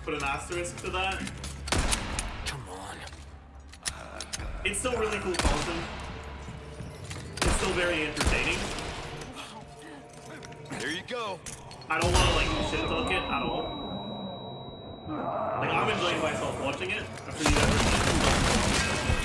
put an asterisk to that. Come on. It's still really cool content. It's still very entertaining. There you go. I don't want to like shit talk it at all. Like I'm enjoying myself watching it after you ever seen it.